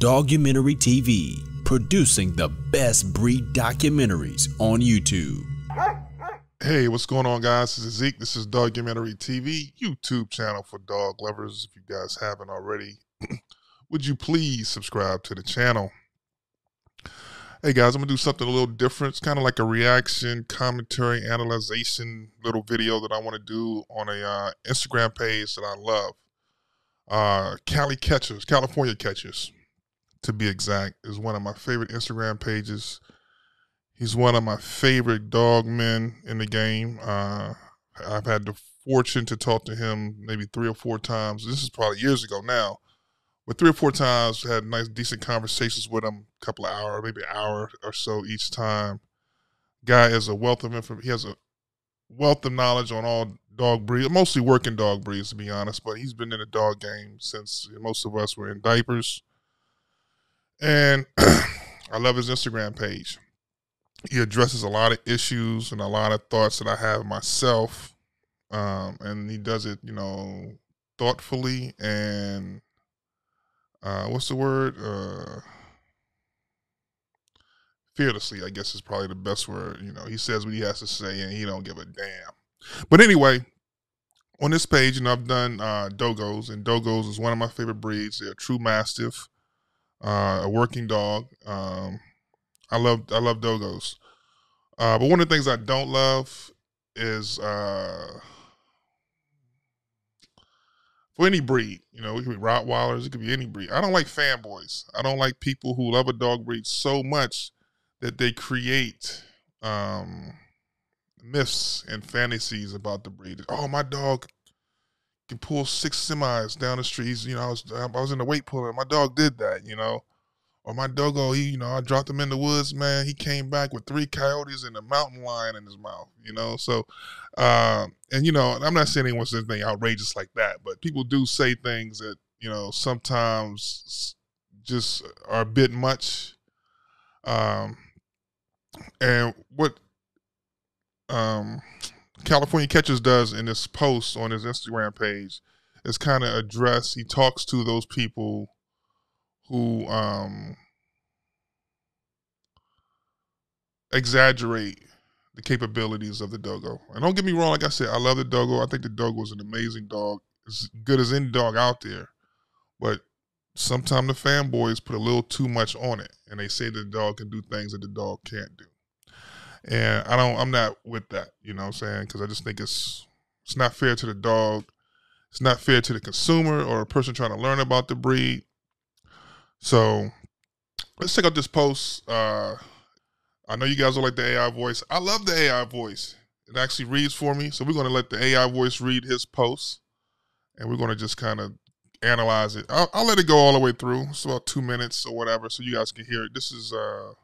Dogumentary TV, producing the best breed documentaries on YouTube. Hey, what's going on, guys? This is Zeke. This is Dogumentary TV, YouTube channel for dog lovers. If you guys haven't already, would you please subscribe to the channel? Hey guys, I'm gonna do something a little different. It's kind of like a reaction, commentary, analyzation little video that I want to do on a Instagram page that I love. California Catchers, to be exact, is one of my favorite Instagram pages. He's one of my favorite dog men in the game. I've had the fortune to talk to him maybe 3 or 4 times. This is probably years ago now. But 3 or 4 times, had nice, decent conversations with him, a couple of hours, maybe an hour or so each time. Guy is a wealth of information. He has a wealth of knowledge on all dog breeds, mostly working dog breeds, to be honest. But he's been in the dog game since most of us were in diapers. And I love his Instagram page. He addresses a lot of issues and a lot of thoughts that I have myself. And he does it, thoughtfully and what's the word? Fearlessly, I guess is probably the best word. He says what he has to say and he don't give a damn. But anyway, on this page, I've done Dogos, and Dogos is one of my favorite breeds. They're a true Mastiff, a working dog. I love Dogos. But one of the things I don't love is for any breed, it could be Rottweilers, it could be any breed. I don't like fanboys. I don't like people who love a dog breed so much that they create myths and fantasies about the breed. Oh, my dog can pull 6 semis down the streets. I was in the weight puller. My dog did that, Or my Dogo, I dropped him in the woods, man. He came back with 3 coyotes and a mountain lion in his mouth, So, I'm not saying anyone says anything outrageous like that, but people do say things that, sometimes just are a bit much. And what California Catchers does in this post on his Instagram page is kind of address, he talks to those people who exaggerate the capabilities of the Dogo. And don't get me wrong, like I said, I love the Dogo. I think the Dogo is an amazing dog, as good as any dog out there. But sometimes the fanboys put a little too much on it, and they say the dog can do things that the dog can't do. And I'm not with that, what I'm saying? Because I just think it's not fair to the dog. It's not fair to the consumer or a person trying to learn about the breed. So let's check out this post. I know you guys will like the AI voice. I love the AI voice. It actually reads for me. So we're going to let the AI voice read his post, and we're going to just kind of analyze it. I'll let it go all the way through. It's about 2 minutes or whatever, so you guys can hear it. This is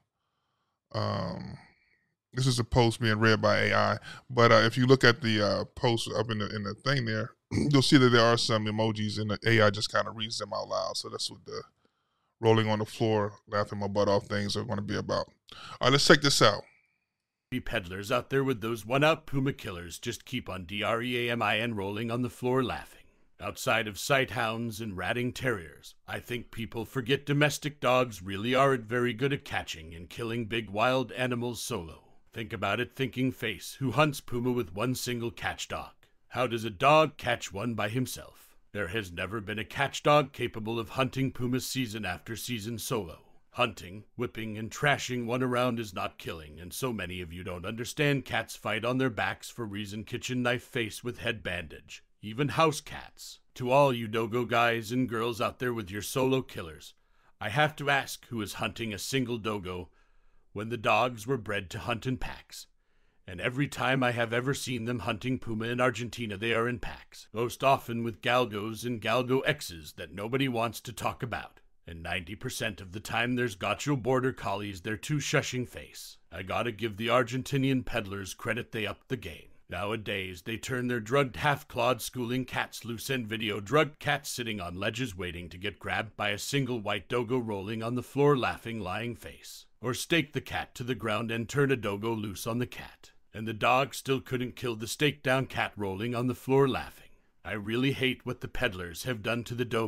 a post being read by AI. But if you look at the post up in the thing there, you'll see that there are some emojis, and the AI just kind of reads them out loud. So that's what the rolling on the floor, laughing my butt off things are going to be about. All right, let's check this out. Peddlers out there with those one-out Puma Killers just keep on DREAMIN rolling on the floor laughing. Outside of sight hounds and ratting terriers, I think people forget domestic dogs really aren't very good at catching and killing big wild animals solo. Think about it, thinking face, who hunts Puma with one single catch dog. How does a dog catch one by himself? There has never been a catch dog capable of hunting Puma season after season solo. Hunting, whipping, and trashing one around is not killing, and so many of you don't understand cats fight on their backs for reason kitchen knife face with head bandage. Even house cats. To all you Dogo guys and girls out there with your solo killers, I have to ask who is hunting a single Dogo when the dogs were bred to hunt in packs. And every time I have ever seen them hunting Puma in Argentina, they are in packs. Most often with galgos and galgo X's that nobody wants to talk about. And 90% of the time there's Gacho Border Collies, they're too shushing face. I gotta give the Argentinian peddlers credit, they upped the game. Nowadays, they turn their drugged half-clawed schooling cats loose and video drugged cats sitting on ledges waiting to get grabbed by a single white Dogo rolling on the floor laughing lying face. Or stake the cat to the ground and turn a Dogo loose on the cat. And the dog still couldn't kill the stake-down cat rolling on the floor laughing. I really hate what the peddlers have done to the Dogo.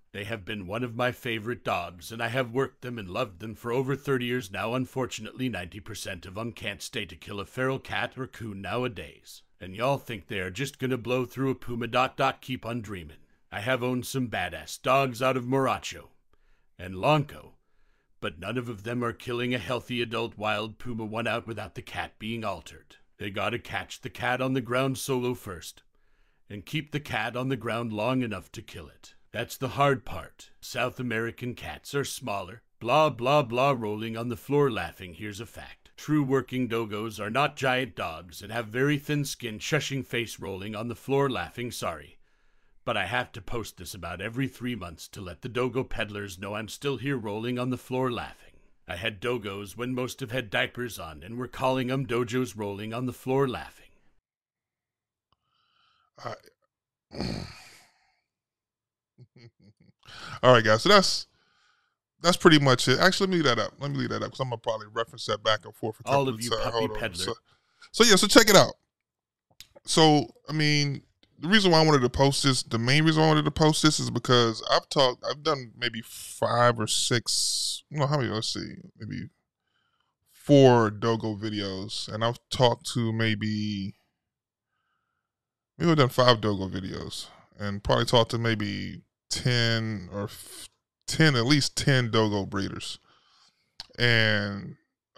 They have been one of my favorite dogs, and I have worked them and loved them for over 30 years now. Unfortunately, 90% of them can't stay to kill a feral cat or coon nowadays. And y'all think they are just gonna blow through a Puma ... Keep on dreaming. I have owned some badass dogs out of Moracho and Lonco, but none of them are killing a healthy adult wild Puma one out without the cat being altered. They gotta catch the cat on the ground solo first, and keep the cat on the ground long enough to kill it. That's the hard part. South American cats are smaller. Blah, blah, blah, rolling on the floor laughing. Here's a fact. True working Dogos are not giant dogs and have very thin skin, shushing face, rolling on the floor laughing. Sorry, but I have to post this about every 3 months to let the Dogo peddlers know I'm still here rolling on the floor laughing. I had Dogos when most have had diapers on, and we're calling them Dojos rolling on the floor laughing. All right, guys. So that's pretty much it. Actually, let me leave that up. Because I'm gonna probably reference that back and forth. All of you puppy peddler. So check it out. So I mean, the reason why I wanted to post this, the main reason I wanted to post this is because I've done maybe 5 or 6. How many? Let's see, maybe 4 Dogo videos, and I've talked to maybe I've done 5 Dogo videos, and probably talked to maybe 10 or 10, at least 10 Dogo breeders. And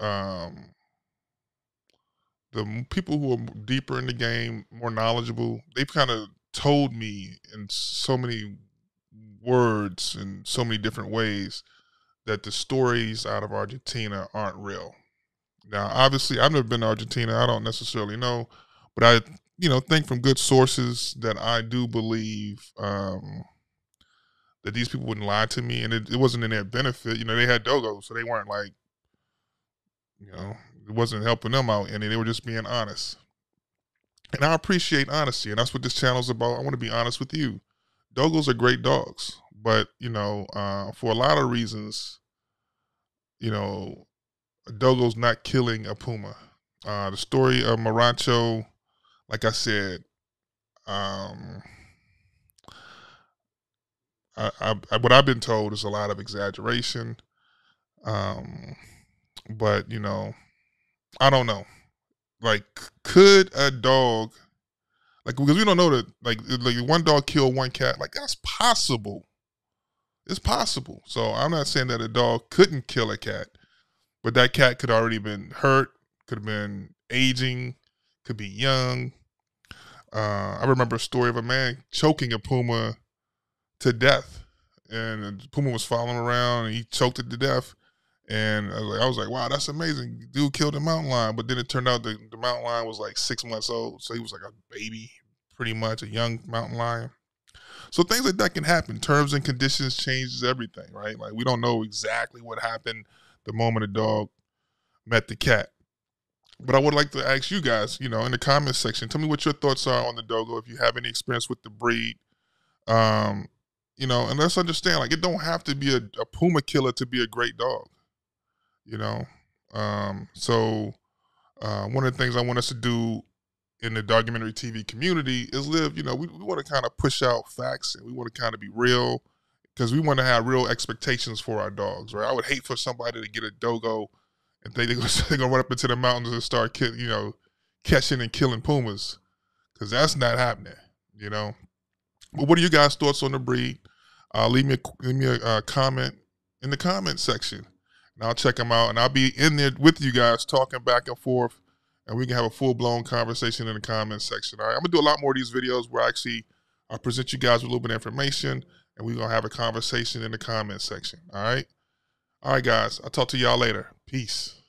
the people who are deeper in the game, more knowledgeable, they've kind of told me in so many words and so many different ways that the stories out of Argentina aren't real. Now, obviously, I've never been to Argentina. I don't necessarily know, but I think from good sources that I do believe that these people wouldn't lie to me, and it wasn't in their benefit. They had Dogos, so they weren't like, it wasn't helping them out, and they were just being honest. And I appreciate honesty, and that's what this channel is about. I want to be honest with you. Dogos are great dogs, but, for a lot of reasons, a Dogo's not killing a Puma. The story of Moracho, like I said, what I've been told is a lot of exaggeration. But, I don't know. Like, could a dog, because we don't know that, like one dog killed one cat, that's possible. It's possible. So I'm not saying that a dog couldn't kill a cat, but that cat could already been hurt, could have been aging, could be young. I remember a story of a man choking a Puma to death, and the Puma was following around, and he choked it to death. And I was like, wow, that's amazing. Dude killed a mountain lion, but then it turned out the mountain lion was like 6 months old, so he was like a baby, pretty much, a young mountain lion. So things like that can happen. Terms and conditions changes everything, right? Like, we don't know exactly what happened the moment a dog met the cat. But I would like to ask you guys, in the comments section, tell me what your thoughts are on the Dogo, if you have any experience with the breed. And let's understand, it don't have to be a Puma killer to be a great dog. So one of the things I want us to do in the documentary TV community is live, we want to kind of push out facts, and we want to kind of be real, because we want to have real expectations for our dogs, right? I would hate for somebody to get a Dogo and think they're going to run up into the mountains and start catching and killing Pumas, because that's not happening, But what are you guys' thoughts on the breed? Leave me a comment in the comment section, and I'll check them out, and I'll be in there with you guys talking back and forth, and we can have a full-blown conversation in the comment section. All right, I'm going to do a lot more of these videos where I'll present you guys with a little bit of information, and we're going to have a conversation in the comment section. All right, guys, I'll talk to y'all later. Peace.